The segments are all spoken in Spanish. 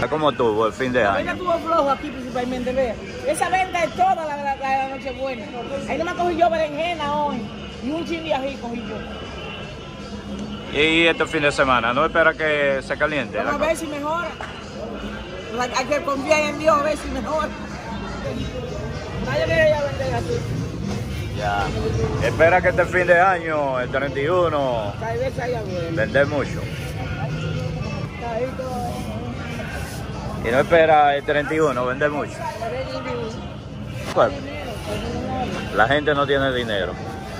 ¿Cómo tuvo el fin de La año? venta estuvo flojo aquí principalmente, vea. Esa venta es toda la noche buena. Ahí no me cogí yo berenjena hoy. Y un chin de ají cogí yo. Y este fin de semana, ¿no espera que se caliente? Vamos a ver si mejora. Hay que confiar en Dios a ver si mejora. Nadie quiere ya vender así. Ya. Espera que este fin de año, el 31, Tal vez haya bueno. vender mucho. Ahí todo. Y no espera el 31 vender mucho. Bueno, la gente no tiene dinero.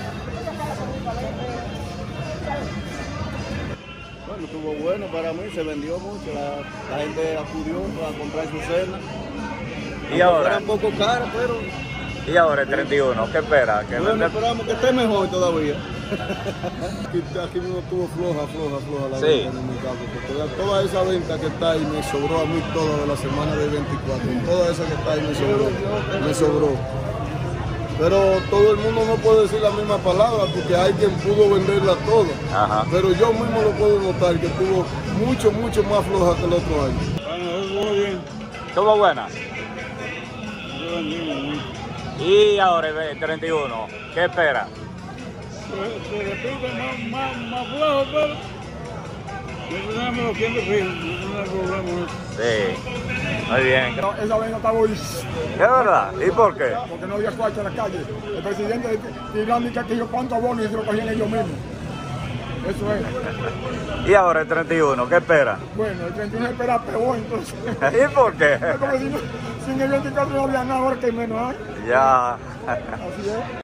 Bueno, estuvo bueno para mí, se vendió mucho, la gente acudió a comprar su cena. Y ahora, Era un poco cara, pero y ahora el 31, ¿qué espera? ¿Que bueno, vende? esperamos que esté mejor todavía. Aquí mismo estuvo floja la Sí. venta en mi caso, porque toda esa venta que está ahí me sobró a mí toda de la semana del 24, toda esa que está ahí me sobró. Pero todo el mundo no puede decir la misma palabra porque hay quien pudo venderla toda. Ajá. Pero yo mismo lo puedo notar que estuvo mucho más floja que el otro año. Bueno, estuvo bien. ¿Estuvo buena? Yo vendimos mucho. Y ahora el 31, ¿qué espera? Se repite más flojo, pero no tenemos los clientes fijos, no tenemos problemas. Sí, muy bien. Esa venta está buenísima, ¿Es verdad? ¿Y por qué? porque no había cuarto en la calle. El presidente tirando que yo cuántos bonos y se lo cogían ellos mismos. Eso es. Y ahora el 31, ¿qué espera? Bueno, el 31 espera peor, entonces. ¿Y por qué? Es como si, sin el 24 no había nada, ahora que hay menos hay. Ya. Así es.